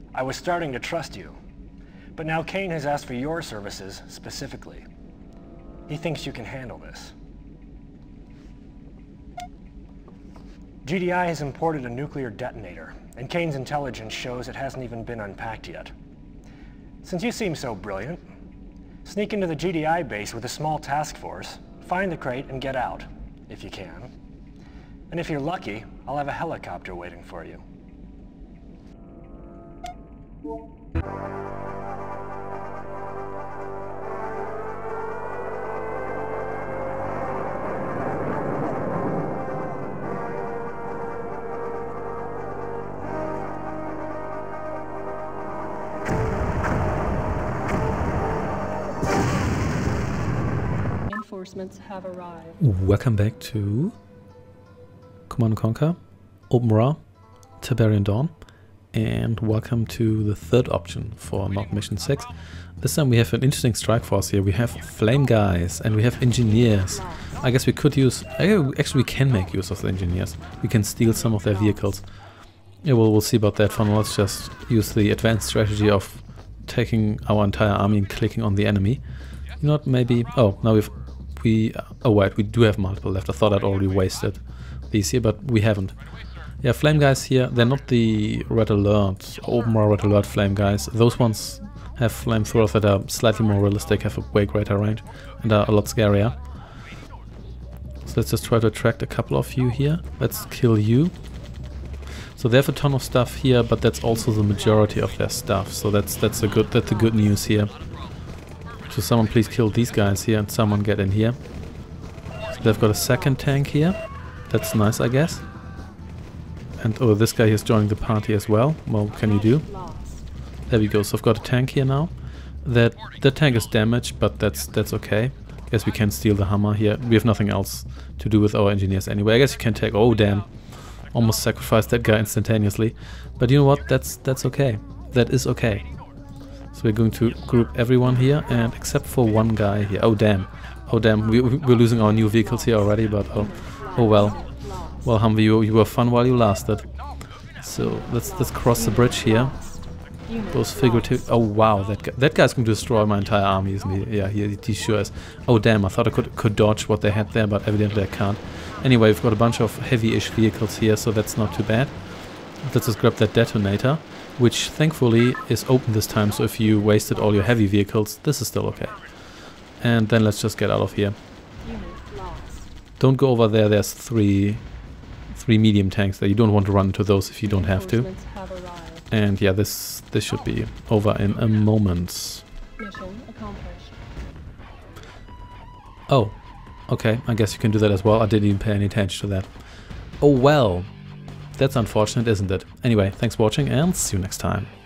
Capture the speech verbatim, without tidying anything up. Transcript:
I was starting to trust you. But now Kane has asked for your services specifically. He thinks you can handle this. G D I has imported a nuclear detonator, and Kane's intelligence shows it hasn't even been unpacked yet. Since you seem so brilliant, sneak into the G D I base with a small task force, find the crate and get out, if you can. And if you're lucky, I'll have a helicopter waiting for you. Reinforcements have arrived. Welcome back to Command and Conquer, OpenRAW, Tiberian Dawn, and welcome to the third option for Not Mission six. This time we have an interesting strike force here. We have flame guys and we have engineers. I guess we could use, actually we can make use of the engineers. We can steal some of their vehicles. Yeah, well, we'll see about that. For now, let's just use the advanced strategy of taking our entire army and clicking on the enemy. You know what, maybe, oh, now we've We, oh wait, we do have multiple left. I thought I'd already wasted these here, but we haven't. Yeah, flame guys here, they're not the Red Alert, OpenRAW Red Alert flame guys. Those ones have flamethrowers that are slightly more realistic, have a way greater range, and are a lot scarier. So let's just try to attract a couple of you here. Let's kill you. So they have a ton of stuff here, but that's also the majority of their stuff. So that's that's a good that's the good news here. So someone please kill these guys here and someone get in here. So they've got a second tank here. That's nice, I guess. And oh, this guy is joining the party as well. Well, what can you do? There we go. So I've got a tank here now. That that tank is damaged, but that's that's okay. I guess we can steal the Hummer here. We have nothing else to do with our engineers anyway. I guess you can take. Oh damn! Almost sacrificed that guy instantaneously. But you know what? That's that's okay. That is okay. So we're going to group everyone here, and except for one guy here. Oh damn! Oh damn! We, we're losing our new vehicles here already. But oh, oh well. Well, Humvee, you, you were fun while you lasted. So let's let's cross the bridge here. Those figurative. Oh wow, that guy, that guy's going to destroy my entire army, isn't he? Yeah, he, he sure is. Oh damn! I thought I could could dodge what they had there, but evidently I can't. Anyway, we've got a bunch of heavy-ish vehicles here, so that's not too bad. Let's just grab that detonator, which thankfully is open this time. So if you wasted all your heavy vehicles, this is still okay. And then let's just get out of here. Don't go over there. There's three. Three medium tanks there. You don't want to run into those if you don't have to. And yeah, this this should be over in a moment. Mission accomplished. Oh, okay. I guess you can do that as well. I didn't even pay any attention to that. Oh well. That's unfortunate, isn't it? Anyway, thanks for watching and see you next time.